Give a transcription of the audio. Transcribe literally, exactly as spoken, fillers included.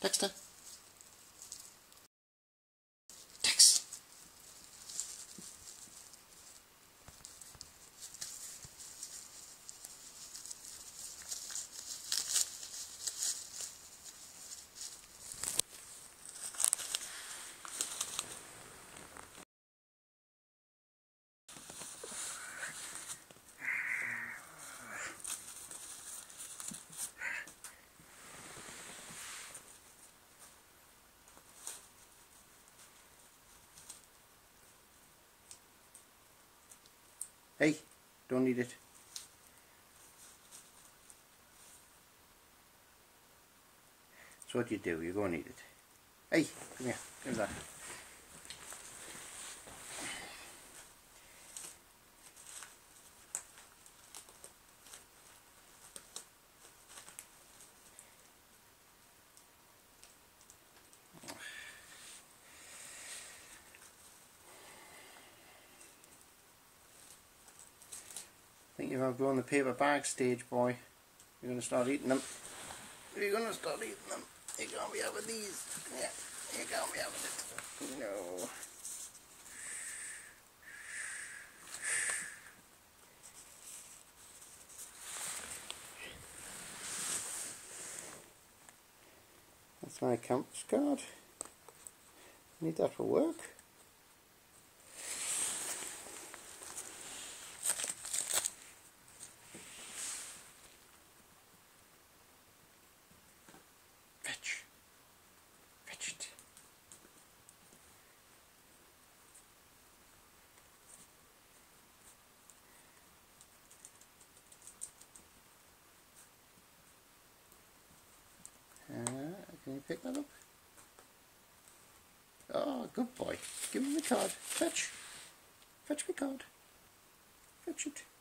Dexter. Dex. Hey, don't need it. So what do you do? You go and eat it. Hey, come here. Give me that. I think you've outgrown the paper bag stage, boy. You're going to start eating them. You're going to start eating them. You can't be having these. Yeah, you can't be having it. No. That's my campus card. I need that for work. Fetch. Fetch it. Uh, can you pick that up? Oh, good boy. Give me the card. Fetch. Fetch my card. Fetch it.